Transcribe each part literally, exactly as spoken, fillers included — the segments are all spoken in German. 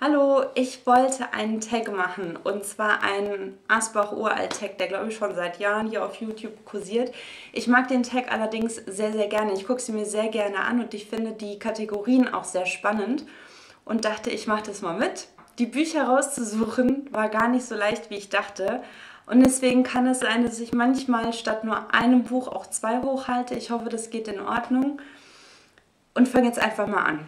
Hallo, ich wollte einen Tag machen und zwar einen Asbach-Uralt-Tag, der glaube ich schon seit Jahren hier auf YouTube kursiert. Ich mag den Tag allerdings sehr, sehr gerne. Ich gucke sie mir sehr gerne an und ich finde die Kategorien auch sehr spannend und dachte, ich mache das mal mit. Die Bücher rauszusuchen war gar nicht so leicht, wie ich dachte. Und deswegen kann es sein, dass ich manchmal statt nur einem Buch auch zwei hochhalte. Ich hoffe, das geht in Ordnung. Und fange jetzt einfach mal an.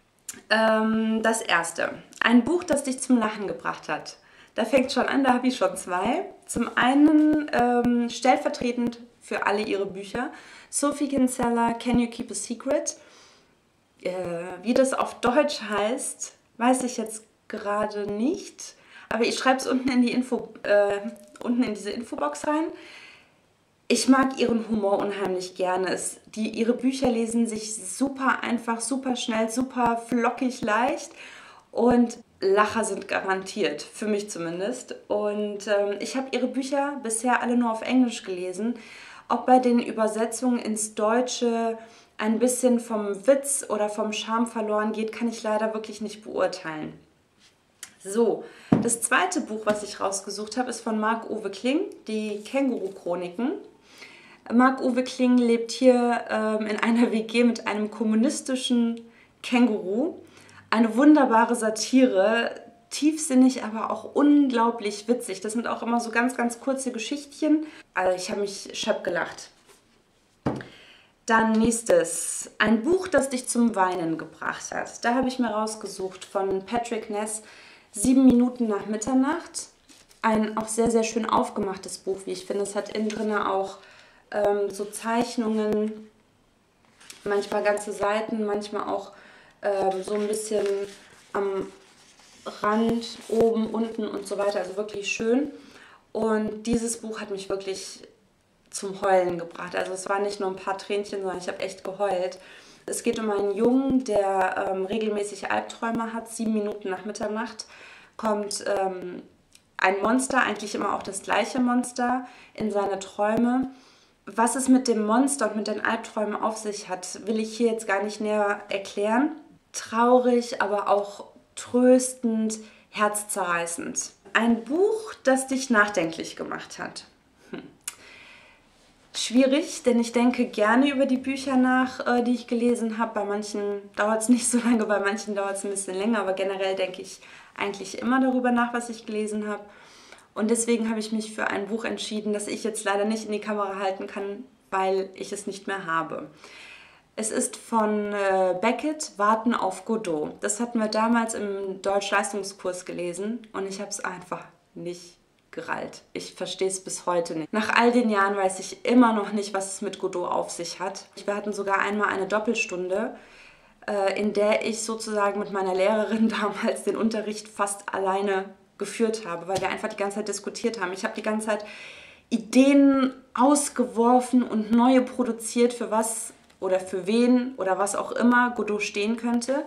Ähm, das erste. Ein Buch, das dich zum Lachen gebracht hat. Da fängt schon an, da habe ich schon zwei. Zum einen ähm, stellvertretend für alle ihre Bücher. Sophie Kinsella, Can You Keep a Secret? Äh, wie das auf Deutsch heißt, weiß ich jetzt gerade nicht. Aber ich schreibe es unten in die Info, äh, unten in diese Infobox rein. Ich mag ihren Humor unheimlich gerne. Es, die, ihre Bücher lesen sich super einfach, super schnell, super flockig leicht und Lacher sind garantiert, für mich zumindest. Und ähm, ich habe ihre Bücher bisher alle nur auf Englisch gelesen. Ob bei den Übersetzungen ins Deutsche ein bisschen vom Witz oder vom Charme verloren geht, kann ich leider wirklich nicht beurteilen. So, das zweite Buch, was ich rausgesucht habe, ist von Marc-Uwe Kling, die Känguru-Chroniken. Marc-Uwe Kling lebt hier ähm, in einer W G mit einem kommunistischen Känguru. Eine wunderbare Satire, tiefsinnig, aber auch unglaublich witzig. Das sind auch immer so ganz, ganz kurze Geschichtchen. Also ich habe mich schepp gelacht. Dann nächstes, ein Buch, das dich zum Weinen gebracht hat. Da habe ich mir rausgesucht von Patrick Ness, Sieben Minuten nach Mitternacht. Ein auch sehr, sehr schön aufgemachtes Buch, wie ich finde. Es hat innen drin auch ähm, so Zeichnungen, manchmal ganze Seiten, manchmal auch ähm, so ein bisschen am Rand, oben, unten und so weiter. Also wirklich schön. Und dieses Buch hat mich wirklich zum Heulen gebracht. Also es waren nicht nur ein paar Tränchen, sondern ich habe echt geheult. Es geht um einen Jungen, der ähm, regelmäßig Albträume hat. Sieben Minuten nach Mitternacht kommt ähm, ein Monster, eigentlich immer auch das gleiche Monster, in seine Träume. Was es mit dem Monster und mit den Albträumen auf sich hat, will ich hier jetzt gar nicht näher erklären. Traurig, aber auch tröstend, herzzerreißend. Ein Buch, das dich nachdenklich gemacht hat. Hm. Schwierig, denn ich denke gerne über die Bücher nach, die ich gelesen habe. Bei manchen dauert es nicht so lange, bei manchen dauert es ein bisschen länger, aber generell denke ich eigentlich immer darüber nach, was ich gelesen habe. Und deswegen habe ich mich für ein Buch entschieden, das ich jetzt leider nicht in die Kamera halten kann, weil ich es nicht mehr habe. Es ist von äh, Beckett, Warten auf Godot. Das hatten wir damals im Deutsch-Leistungskurs gelesen und ich habe es einfach nicht gerallt. Ich verstehe es bis heute nicht. Nach all den Jahren weiß ich immer noch nicht, was es mit Godot auf sich hat. Wir hatten sogar einmal eine Doppelstunde, äh, in der ich sozusagen mit meiner Lehrerin damals den Unterricht fast alleine geführt habe, weil wir einfach die ganze Zeit diskutiert haben. Ich habe die ganze Zeit Ideen ausgeworfen und neue produziert, für was oder für wen oder was auch immer Godot stehen könnte.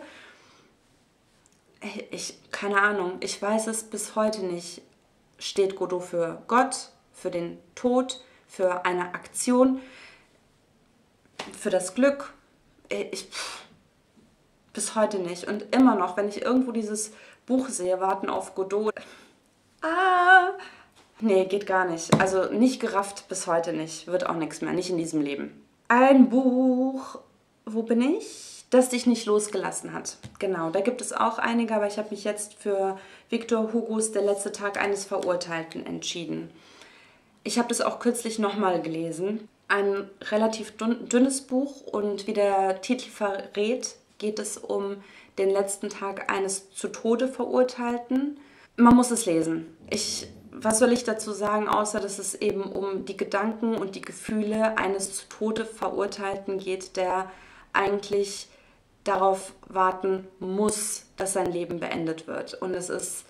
Ich, keine Ahnung, ich weiß es bis heute nicht. Steht Godot für Gott, für den Tod, für eine Aktion, für das Glück? Ich, pff, bis heute nicht. Und immer noch, wenn ich irgendwo dieses Buch sehe, Warten auf Godot. Ah, nee, geht gar nicht. Also nicht gerafft, bis heute nicht. Wird auch nichts mehr, nicht in diesem Leben. Ein Buch, wo bin ich? Das dich nicht losgelassen hat. Genau, da gibt es auch einige, aber ich habe mich jetzt für Victor Hugos Der letzte Tag eines Verurteilten entschieden. Ich habe das auch kürzlich nochmal gelesen. Ein relativ dünnes Buch und wie der Titel verrät, geht es um den letzten Tag eines zu Tode Verurteilten. Man muss es lesen. Ich, was soll ich dazu sagen, außer dass es eben um die Gedanken und die Gefühle eines zu Tode Verurteilten geht, der eigentlich darauf warten muss, dass sein Leben beendet wird. Und es ist,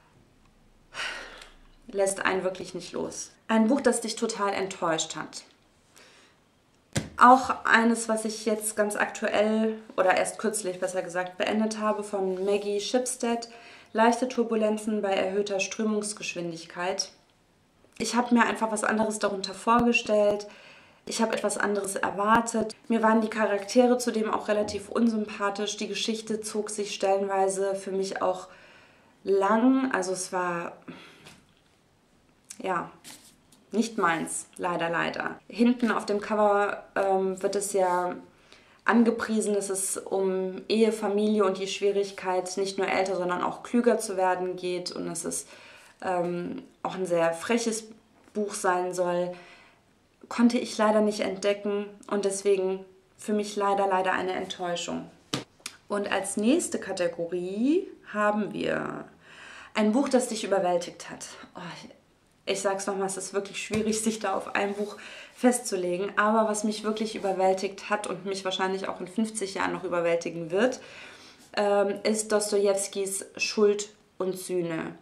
lässt einen wirklich nicht los. Ein Buch, das dich total enttäuscht hat. Auch eines, was ich jetzt ganz aktuell oder erst kürzlich besser gesagt beendet habe, von Maggie Shipstead, Leichte Turbulenzen bei erhöhter Strömungsgeschwindigkeit. Ich habe mir einfach was anderes darunter vorgestellt. Ich habe etwas anderes erwartet. Mir waren die Charaktere zudem auch relativ unsympathisch. Die Geschichte zog sich stellenweise für mich auch lang, also es war, ja, nicht meins, leider, leider. Hinten auf dem Cover ähm, wird es ja angepriesen, dass es um Ehe, Familie und die Schwierigkeit, nicht nur älter, sondern auch klüger zu werden geht und dass es ähm, auch ein sehr freches Buch sein soll, konnte ich leider nicht entdecken und deswegen für mich leider, leider eine Enttäuschung. Und als nächste Kategorie haben wir ein Buch, das dich überwältigt hat. Oh, ich sag's nochmal, es ist wirklich schwierig, sich da auf ein Buch festzulegen. Aber was mich wirklich überwältigt hat und mich wahrscheinlich auch in fünfzig Jahren noch überwältigen wird, ähm, ist Dostojewskis Schuld und Sühne.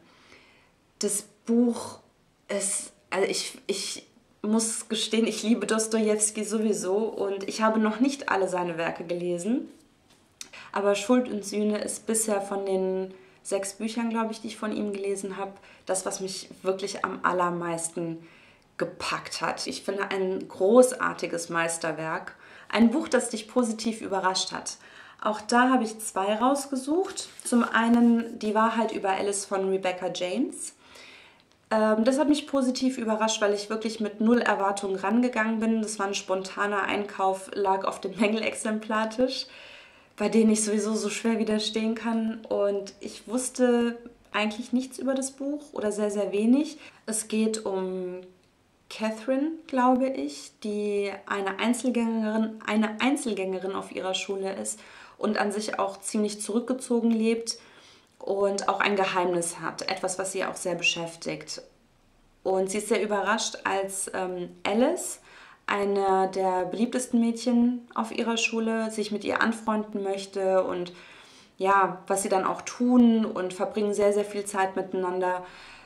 Das Buch ist, also ich, ich muss gestehen, ich liebe Dostojewski sowieso und ich habe noch nicht alle seine Werke gelesen. Aber Schuld und Sühne ist bisher von den sechs Büchern, glaube ich, die ich von ihm gelesen habe, das, was mich wirklich am allermeisten gepackt hat. Ich finde ein großartiges Meisterwerk. Ein Buch, das dich positiv überrascht hat. Auch da habe ich zwei rausgesucht. Zum einen Die Wahrheit über Alice von Rebecca James. Ähm, das hat mich positiv überrascht, weil ich wirklich mit null Erwartungen rangegangen bin. Das war ein spontaner Einkauf, lag auf dem Mängelexemplartisch, bei denen ich sowieso so schwer widerstehen kann. Und ich wusste eigentlich nichts über das Buch oder sehr, sehr wenig. Es geht um Catherine, glaube ich, die eine Einzelgängerin, eine Einzelgängerin auf ihrer Schule ist und an sich auch ziemlich zurückgezogen lebt und auch ein Geheimnis hat. Etwas, was sie auch sehr beschäftigt. Und sie ist sehr überrascht, als ähm, Alice, eine der beliebtesten Mädchen auf ihrer Schule, sich mit ihr anfreunden möchte und ja, was sie dann auch tun und verbringen sehr, sehr viel Zeit miteinander.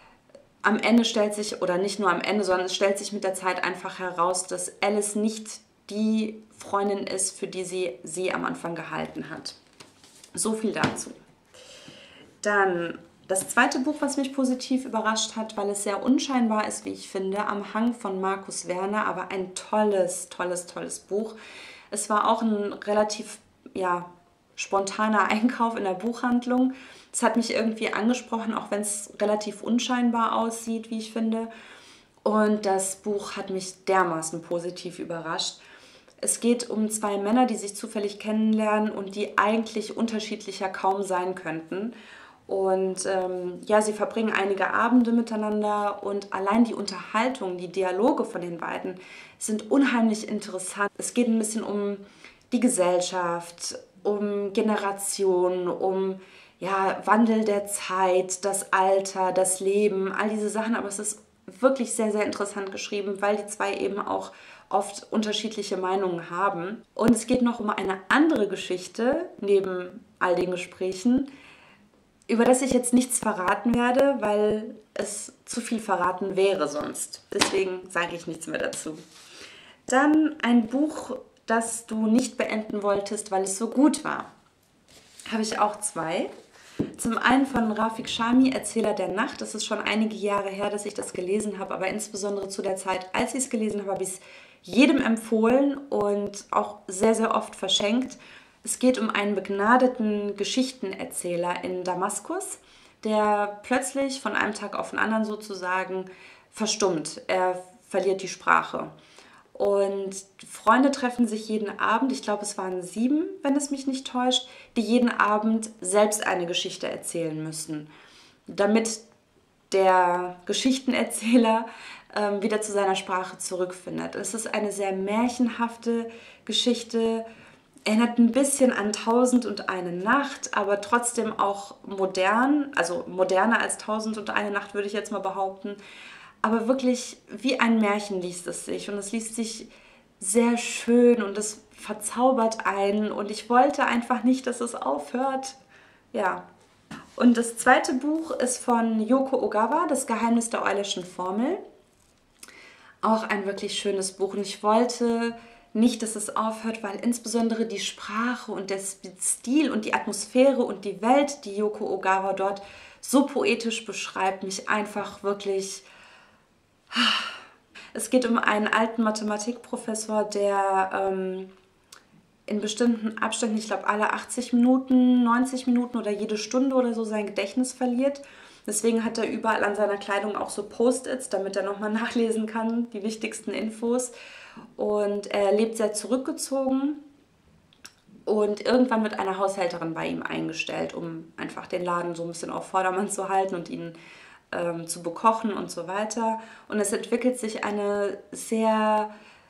Am Ende stellt sich, oder nicht nur am Ende, sondern es stellt sich mit der Zeit einfach heraus, dass Alice nicht die Freundin ist, für die sie sie am Anfang gehalten hat. So viel dazu. Dann das zweite Buch, was mich positiv überrascht hat, weil es sehr unscheinbar ist, wie ich finde, Am Hang von Markus Werner, aber ein tolles, tolles, tolles Buch. Es war auch ein relativ, ja, spontaner Einkauf in der Buchhandlung. Es hat mich irgendwie angesprochen, auch wenn es relativ unscheinbar aussieht, wie ich finde. Und das Buch hat mich dermaßen positiv überrascht. Es geht um zwei Männer, die sich zufällig kennenlernen und die eigentlich unterschiedlicher kaum sein könnten. Und ähm, ja, sie verbringen einige Abende miteinander und allein die Unterhaltung, die Dialoge von den beiden sind unheimlich interessant. Es geht ein bisschen um die Gesellschaft, um Generationen, um ja, Wandel der Zeit, das Alter, das Leben, all diese Sachen. Aber es ist wirklich sehr, sehr interessant geschrieben, weil die zwei eben auch oft unterschiedliche Meinungen haben. Und es geht noch um eine andere Geschichte neben all den Gesprächen, über das ich jetzt nichts verraten werde, weil es zu viel verraten wäre sonst. Deswegen sage ich nichts mehr dazu. Dann ein Buch, das du nicht beenden wolltest, weil es so gut war. Habe ich auch zwei. Zum einen von Rafik Shami, Erzähler der Nacht. Das ist schon einige Jahre her, dass ich das gelesen habe, aber insbesondere zu der Zeit, als ich es gelesen habe, habe ich es jedem empfohlen und auch sehr, sehr oft verschenkt. Es geht um einen begnadeten Geschichtenerzähler in Damaskus, der plötzlich von einem Tag auf den anderen sozusagen verstummt. Er verliert die Sprache. Und Freunde treffen sich jeden Abend, ich glaube es waren sieben, wenn es mich nicht täuscht, die jeden Abend selbst eine Geschichte erzählen müssen, damit der Geschichtenerzähler ähm, wieder zu seiner Sprache zurückfindet. Es ist eine sehr märchenhafte Geschichte, erinnert ein bisschen an Tausend und eine Nacht, aber trotzdem auch modern, also moderner als Tausend und eine Nacht würde ich jetzt mal behaupten. Aber wirklich wie ein Märchen liest es sich und es liest sich sehr schön und es verzaubert einen und ich wollte einfach nicht, dass es aufhört. Ja. Und das zweite Buch ist von Yoko Ogawa, Das Geheimnis der Eulerschen Formel. Auch ein wirklich schönes Buch und ich wollte nicht, dass es aufhört, weil insbesondere die Sprache und der Stil und die Atmosphäre und die Welt, die Yoko Ogawa dort so poetisch beschreibt, mich einfach wirklich... Es geht um einen alten Mathematikprofessor, der ähm, in bestimmten Abständen, ich glaube alle achtzig Minuten, neunzig Minuten oder jede Stunde oder so sein Gedächtnis verliert. Deswegen hat er überall an seiner Kleidung auch so Post-its, damit er nochmal nachlesen kann, die wichtigsten Infos. Und er lebt sehr zurückgezogen. Und irgendwann wird eine Haushälterin bei ihm eingestellt, um einfach den Laden so ein bisschen auf Vordermann zu halten und ihn ähm, zu bekochen und so weiter. Und es entwickelt sich eine sehr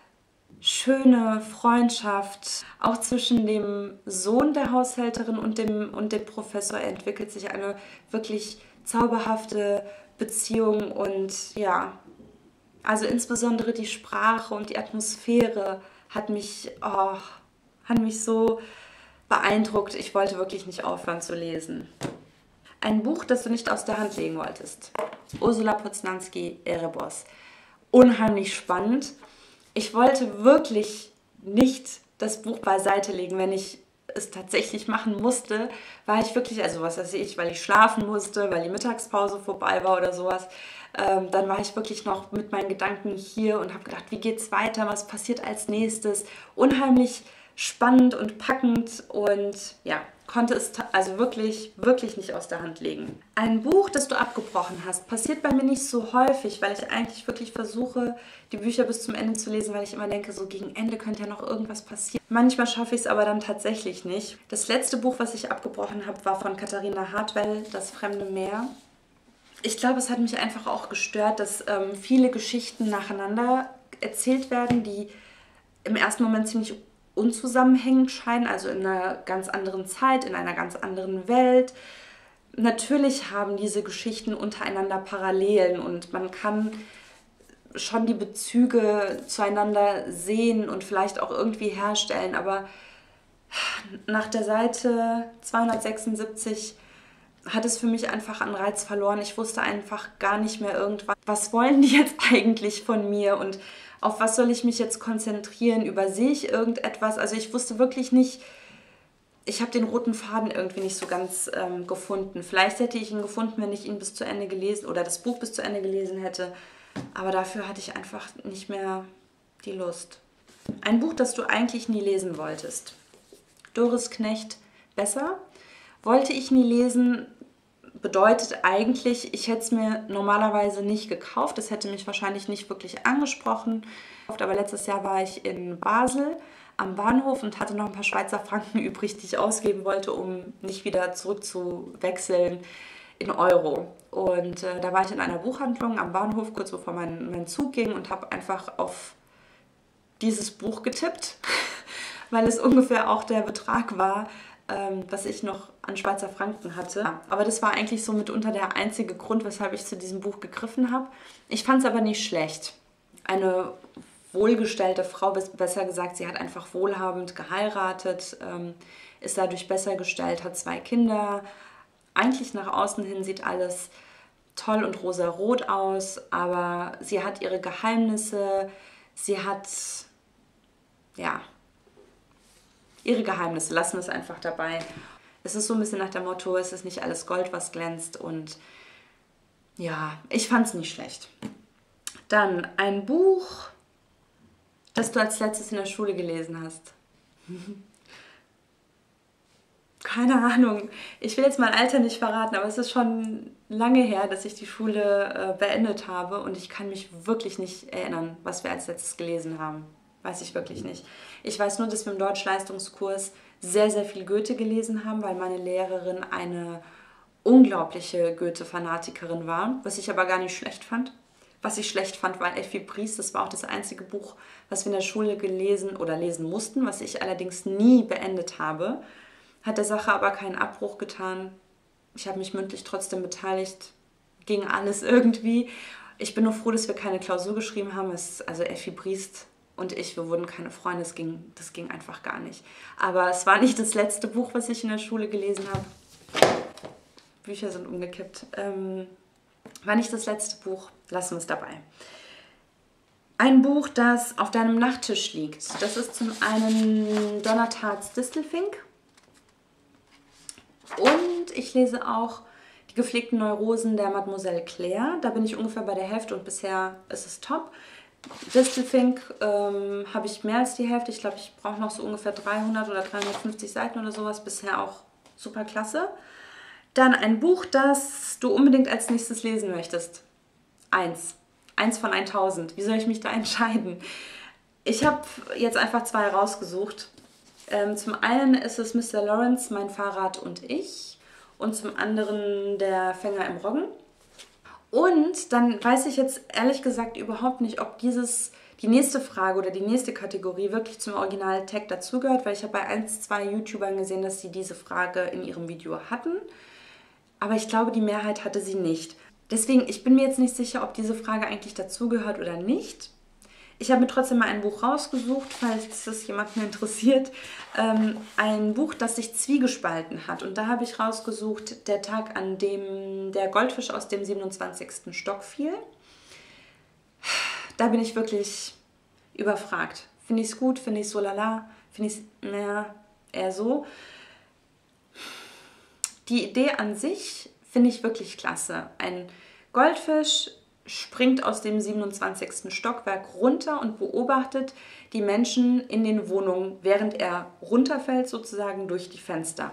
schöne Freundschaft. Auch zwischen dem Sohn der Haushälterin und dem, und dem Professor entwickelt sich eine wirklich zauberhafte Beziehung. Und ja, also insbesondere die Sprache und die Atmosphäre hat mich... Oh, hat mich so beeindruckt. Ich wollte wirklich nicht aufhören zu lesen. Ein Buch, das du nicht aus der Hand legen wolltest. Ursula Poznanski, Erebos. Unheimlich spannend. Ich wollte wirklich nicht das Buch beiseite legen, wenn ich es tatsächlich machen musste, war ich wirklich, also was weiß ich, weil ich schlafen musste, weil die Mittagspause vorbei war oder sowas, ähm, dann war ich wirklich noch mit meinen Gedanken hier und habe gedacht, wie geht's weiter, was passiert als nächstes? Unheimlich spannend und packend und ja, konnte es also wirklich, wirklich nicht aus der Hand legen. Ein Buch, das du abgebrochen hast, passiert bei mir nicht so häufig, weil ich eigentlich wirklich versuche, die Bücher bis zum Ende zu lesen, weil ich immer denke, so gegen Ende könnte ja noch irgendwas passieren. Manchmal schaffe ich es aber dann tatsächlich nicht. Das letzte Buch, was ich abgebrochen habe, war von Katharina Hartwell, Das fremde Meer. Ich glaube, es hat mich einfach auch gestört, dass ähm, viele Geschichten nacheinander erzählt werden, die im ersten Moment ziemlich unzusammenhängend scheinen, also in einer ganz anderen Zeit, in einer ganz anderen Welt. Natürlich haben diese Geschichten untereinander Parallelen und man kann schon die Bezüge zueinander sehen und vielleicht auch irgendwie herstellen, aber nach der Seite zweihundertsechsundsiebzig hat es für mich einfach an Reiz verloren. Ich wusste einfach gar nicht mehr irgendwas. Was wollen die jetzt eigentlich von mir und auf was soll ich mich jetzt konzentrieren? Übersehe ich irgendetwas? Also ich wusste wirklich nicht, ich habe den roten Faden irgendwie nicht so ganz ähm, gefunden. Vielleicht hätte ich ihn gefunden, wenn ich ihn bis zu Ende gelesen oder das Buch bis zu Ende gelesen hätte. Aber dafür hatte ich einfach nicht mehr die Lust. Ein Buch, das du eigentlich nie lesen wolltest. Doris Knecht, Besser. Wollte ich nie lesen, bedeutet eigentlich, ich hätte es mir normalerweise nicht gekauft. Es hätte mich wahrscheinlich nicht wirklich angesprochen. Aber letztes Jahr war ich in Basel am Bahnhof und hatte noch ein paar Schweizer Franken übrig, die ich ausgeben wollte, um nicht wieder zurückzuwechseln in Euro. Und äh, da war ich in einer Buchhandlung am Bahnhof, kurz bevor mein, mein Zug ging und habe einfach auf dieses Buch getippt, weil es ungefähr auch der Betrag war, ähm, was ich noch an Schweizer Franken hatte. Aber das war eigentlich so mitunter der einzige Grund, weshalb ich zu diesem Buch gegriffen habe. Ich fand es aber nicht schlecht. Eine wohlgestellte Frau, besser gesagt, sie hat einfach wohlhabend geheiratet, ähm, ist dadurch besser gestellt, hat zwei Kinder. Eigentlich nach außen hin sieht alles toll und rosarot aus, aber sie hat ihre Geheimnisse, sie hat, ja, ihre Geheimnisse, lassen wir es einfach dabei. Es ist so ein bisschen nach dem Motto, es ist nicht alles Gold, was glänzt und ja, ich fand es nicht schlecht. Dann ein Buch, das du als letztes in der Schule gelesen hast. Keine Ahnung. Ich will jetzt mein Alter nicht verraten, aber es ist schon lange her, dass ich die Schule äh, beendet habe und ich kann mich wirklich nicht erinnern, was wir als letztes gelesen haben. Weiß ich wirklich nicht. Ich weiß nur, dass wir im Deutschleistungskurs sehr, sehr viel Goethe gelesen haben, weil meine Lehrerin eine unglaubliche Goethe-Fanatikerin war, was ich aber gar nicht schlecht fand. Was ich schlecht fand, war Effi Briest. Das war auch das einzige Buch, was wir in der Schule gelesen oder lesen mussten, was ich allerdings nie beendet habe. Hat der Sache aber keinen Abbruch getan. Ich habe mich mündlich trotzdem beteiligt. Ging alles irgendwie. Ich bin nur froh, dass wir keine Klausur geschrieben haben. Es, also Effi Briest und ich, wir wurden keine Freunde. Das ging, das ging einfach gar nicht. Aber es war nicht das letzte Buch, was ich in der Schule gelesen habe. Bücher sind umgekippt. Ähm, war nicht das letzte Buch. Lassen wir es dabei. Ein Buch, das auf deinem Nachttisch liegt. Das ist zum einen Donnertats Distelfink. Und ich lese auch Die gepflegten Neurosen der Mademoiselle Claire. Da bin ich ungefähr bei der Hälfte und bisher ist es top. Distelfink ähm, habe ich mehr als die Hälfte. Ich glaube, ich brauche noch so ungefähr dreihundert oder dreihundertfünfzig Seiten oder sowas. Bisher auch super klasse. Dann ein Buch, das du unbedingt als nächstes lesen möchtest. Eins. Eins von tausend. Wie soll ich mich da entscheiden? Ich habe jetzt einfach zwei rausgesucht. Ähm, zum einen ist es Mister Lawrence, Mein Fahrrad und ich. Und zum anderen Der Fänger im Roggen. Und dann weiß ich jetzt ehrlich gesagt überhaupt nicht, ob dieses, die nächste Frage oder die nächste Kategorie wirklich zum Original-Tag dazugehört, weil ich habe bei ein, zwei YouTubern gesehen, dass sie diese Frage in ihrem Video hatten. Aber ich glaube, die Mehrheit hatte sie nicht. Deswegen, ich bin mir jetzt nicht sicher, ob diese Frage eigentlich dazugehört oder nicht. Ich habe mir trotzdem mal ein Buch rausgesucht, falls es jemanden interessiert. Ähm, ein Buch, das sich zwiegespalten hat. Und da habe ich rausgesucht, der Tag, an dem der Goldfisch aus dem siebenundzwanzigsten Stock fiel. Da bin ich wirklich überfragt. Finde ich es gut? Finde ich es so lala? Finde ich es, naja, eher so. Die Idee an sich finde ich wirklich klasse. Ein Goldfisch springt aus dem siebenundzwanzigsten Stockwerk runter und beobachtet die Menschen in den Wohnungen, während er runterfällt, sozusagen durch die Fenster.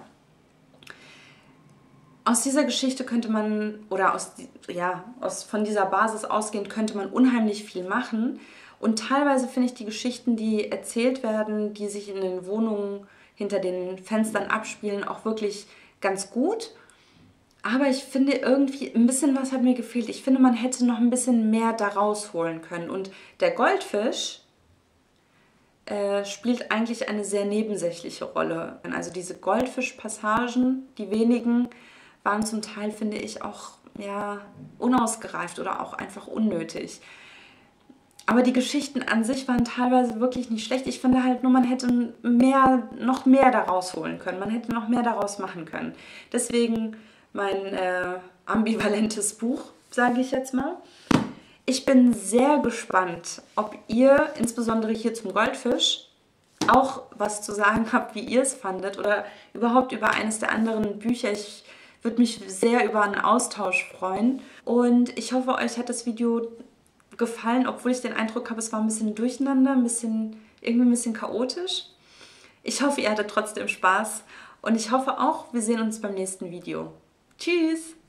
Aus dieser Geschichte könnte man, oder aus, ja, aus, von dieser Basis ausgehend, könnte man unheimlich viel machen. Und teilweise finde ich die Geschichten, die erzählt werden, die sich in den Wohnungen hinter den Fenstern abspielen, auch wirklich ganz gut. Aber ich finde irgendwie, ein bisschen was hat mir gefehlt. Ich finde, man hätte noch ein bisschen mehr daraus holen können. Und der Goldfisch äh, spielt eigentlich eine sehr nebensächliche Rolle. Also diese Goldfisch-Passagen, die wenigen, waren zum Teil, finde ich, auch ja, unausgereift oder auch einfach unnötig. Aber die Geschichten an sich waren teilweise wirklich nicht schlecht. Ich finde halt nur, man hätte mehr, noch mehr daraus holen können. Man hätte noch mehr daraus machen können. Deswegen mein äh, ambivalentes Buch, sage ich jetzt mal. Ich bin sehr gespannt, ob ihr, insbesondere hier zum Goldfisch, auch was zu sagen habt, wie ihr es fandet oder überhaupt über eines der anderen Bücher. Ich würde mich sehr über einen Austausch freuen. Und ich hoffe, euch hat das Video gefallen, obwohl ich den Eindruck habe, es war ein bisschen durcheinander, ein bisschen, irgendwie ein bisschen chaotisch. Ich hoffe, ihr hattet trotzdem Spaß und ich hoffe auch, wir sehen uns beim nächsten Video. Tschüss!